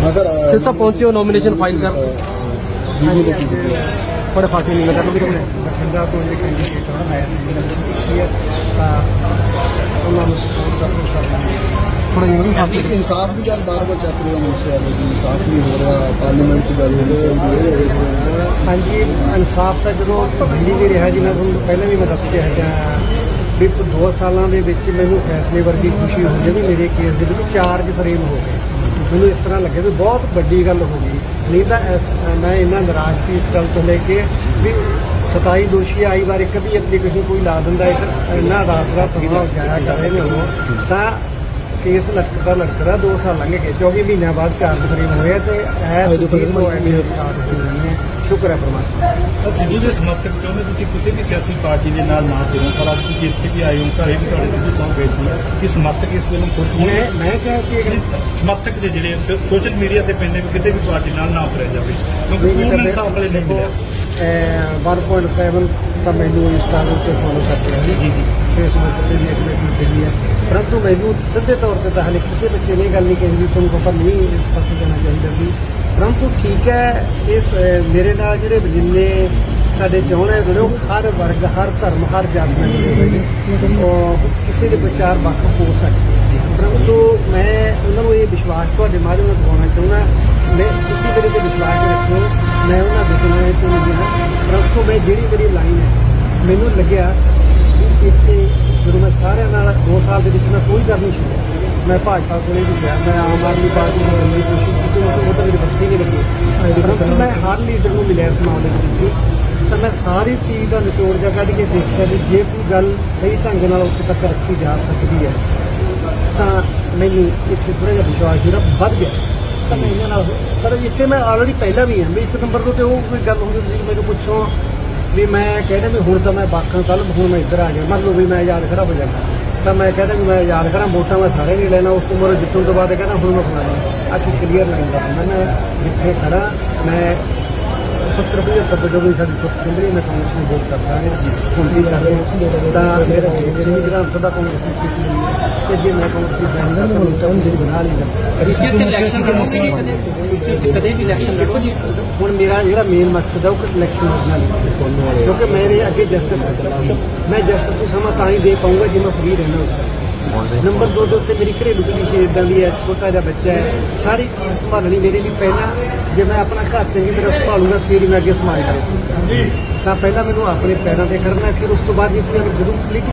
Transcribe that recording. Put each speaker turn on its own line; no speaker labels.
सिरसा पहुंचे हो nomination file कर बड़े फांसी नहीं लगा बठिंडा तो कैंडीडेट है मैं थोड़ा
इंसाफ की गल बार बार चक रहे हो इंसाफ नहीं हो रहा पार्लीमेंट गल हो रही।
हाँ जी इंसाफ का जो मिली नहीं रहा जी मैं तुहानू पहले भी मैं दस के हटिया भी 2 सालों के मैनू फैसले वर्गी खुशी हो गई भी मेरे केस के चार्ज फ्रेम हो गए। मैनू इस तरह लगे भी बहुत वड्डी गल हो गई नहीं तो मैं इन्ना निराश सी इस गल तो लेके भी 27 दोषी आई बार एक भी एप्लीकेशन कोई ला दिंदा इन्ना रात का समा जाया कर रहे हैं तो केस लटकता 2 साल लंघ गए 24 महीनों बाद चार्ज फ्रेम होया तो स्टार्ट हुई। शुक्र है परमात्मा।
सर सिद्धू के समर्थक चाਹੁੰਦੇ ਤੁਸੀਂ ਕਿਸੇ ਵੀ ਸਿਆਸੀ ਪਾਰਟੀ ਦੇ ਨਾਲ ਨਾ ਜੁੜੋ ਪਰ ਅੱਜ ਤੁਸੀਂ ਇੱਥੇ ਵੀ ਆਏ ਹੋ ਘਰੇ ਵੀ ਤੁਹਾਡੇ ਸਿੱਧੂ ਸਾਹਿਬ ਗਏ ਸੀ ਕਿ ਸਮਰਥਕ ਇਸ ਵੇਲੇ ਖੁਸ਼ ਹੋਣੇ
ਮੈਂ ਕਿਹਾ ਸੀ
ਸਮਰਥਕ ਦੇ ਜਿਹੜੇ ਸੋਸ਼ਲ ਮੀਡੀਆ ਤੇ ਪੈਂਦੇ ਕਿਸੇ ਵੀ ਪਾਰਟੀ ਨਾਲ ਨਾ ਉਤਰਿਆ ਜਾਵੇ ਕਿਉਂਕਿ ਉਹਨਾਂ ਹਿਸਾਬ ਵਾਲੇ ਨਹੀਂ ਮਿਲਿਆ
1.7 ਤਾਂ ਮੈਨੂੰ ਇੰਸਟਾਗ੍ਰਾਮ ਤੇ ਫੋਲੋ ਕਰਦੇ हैं जी फेसबुक पर भी एक्टिविटी करी है परंतु मैनू सीधे तौर पर हाले किसी बच्चे ने गल नहीं कही भी तुम पता नहीं इस पास जाना चाहिए भी परंतु ठीक है इस मेरे नाल जिहड़े जिन्ने साडे चाहने जुड़े हर वर्ग हर धर्म हर जात में जुड़े हुए हैं किसी के विचार वक् हो सकते परंतु मैं उन्होंने ये विश्वास तुहाडे माध्यम नाल दिवाउणा चाहुंदा मैं किसी मेरे पर विश्वास रखो मैं उन्होंने देखना चाहूँगी हाँ परंतु मैं जिहड़ी मेरी लाइन है मैनू लग्या इत्थे जो मैं सारे 2 साल के मैं कोई गल नहीं छड्डिया मैं भाजपा को भी गया मैं आम आदमी पार्टी में मिलने की कोशिश की वो तो मेरी बत्ती नहीं लगी परंतु मैं हर लीडर को मिलिया इस मामले में तो मैं सारी चीज़ का निचोड़ जा कढ़ के देखा भी जे कोई गल सही ढंग नाल उत्थे तक रखी जा सकती है तो मैनू इत्थे थोड़ा जिहा विश्वास जो बढ़ गया तो मैं इन्हां पर इत्थे मैं ऑलरेडी पहला भी हाँ भी 1 नंबर तो कोई गल होंदी तुसीं मैनूं पुछो भी मैं कहता भी हुण तो मैं बाकां कल हुण मैं इधर आ गया मान लो भी मैं याद खड़ा हो जाता तो मैं कहता भी मैं याद खड़ा वोटां मैं सारे नहीं लेना उस उम्र जितने तो बाद कहना हुण मैं फलाना अच्छी क्लीयर लाइन का मैं जिथे खड़ा मैं 70-75 जो भी साडी चुप केंद्री मैं कांग्रेस में वोट करता है हुण भी कर रहे मेरा मेरी विधानसभा कांग्रेस की सीट मिली है तो जे मैं कांग्रेस की बैंकर तो चाहूँ जी बना लीजिए कदे भी इलेक्शन लड़ो जी हुण मेरा जिहड़ा मेन मकसद है वो इलेक्शन लड़ना नहीं क्योंकि मेरे अगे जस्टिस मैं जस्टिस को समा तां ही दे पाऊंगा जो मैं फ्री रहना उसका नंबर 2 के उत्ते मेरी घरेलू कंडीशन इदां दी है छोटा जिहा बच्चा है सारी चीज़ संभालनी मेरे लिए पहला जे मैं अपना घर चंगी तरह संभालूंगा फिर मैं अगे संभाल करूँगा तो पहला मैनू अपने पैरों पर करना फिर उस तो बाद जो कोई जरूर